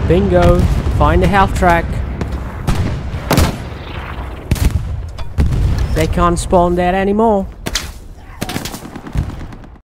Bingo. Find the Halftrack. They can't spawn there anymore.